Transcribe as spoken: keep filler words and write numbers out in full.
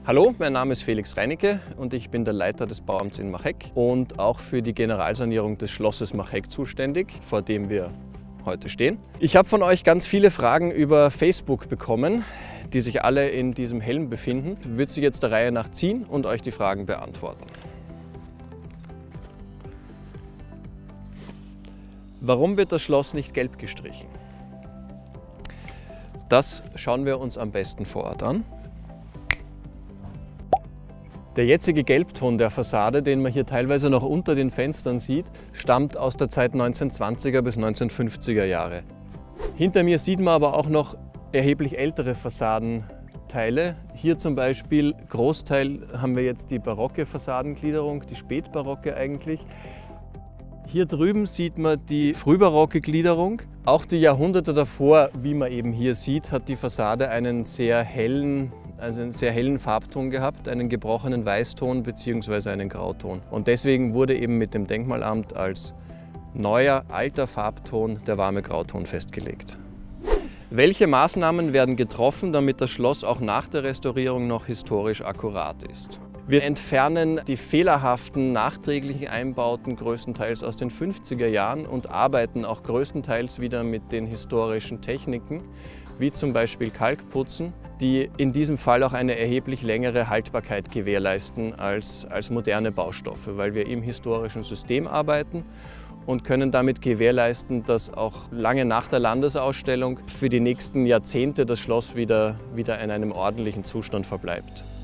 Hallo, mein Name ist Felix Reinicke und ich bin der Leiter des Bauamts in Machegg und auch für die Generalsanierung des Schlosses Machegg zuständig, vor dem wir heute stehen. Ich habe von euch ganz viele Fragen über Facebook bekommen, die sich alle in diesem Helm befinden. Ich würde sie jetzt der Reihe nach ziehen und euch die Fragen beantworten. Warum wird das Schloss nicht gelb gestrichen? Das schauen wir uns am besten vor Ort an. Der jetzige Gelbton der Fassade, den man hier teilweise noch unter den Fenstern sieht, stammt aus der Zeit neunzehnhundertzwanziger bis neunzehnhundertfünfziger Jahre. Hinter mir sieht man aber auch noch erheblich ältere Fassadenteile. Hier zum Beispiel, Großteil haben wir jetzt die barocke Fassadengliederung, die spätbarocke eigentlich. Hier drüben sieht man die frühbarocke Gliederung. Auch die Jahrhunderte davor, wie man eben hier sieht, hat die Fassade einen sehr hellen, also einen sehr hellen Farbton gehabt, einen gebrochenen Weißton bzw. einen Grauton. Und deswegen wurde eben mit dem Denkmalamt als neuer, alter Farbton der warme Grauton festgelegt. Welche Maßnahmen werden getroffen, damit das Schloss auch nach der Restaurierung noch historisch akkurat ist? Wir entfernen die fehlerhaften, nachträglichen Einbauten größtenteils aus den fünfziger Jahren und arbeiten auch größtenteils wieder mit den historischen Techniken, wie zum Beispiel Kalkputzen, die in diesem Fall auch eine erheblich längere Haltbarkeit gewährleisten als, als moderne Baustoffe, weil wir im historischen System arbeiten und können damit gewährleisten, dass auch lange nach der Landesausstellung für die nächsten Jahrzehnte das Schloss wieder, wieder in einem ordentlichen Zustand verbleibt.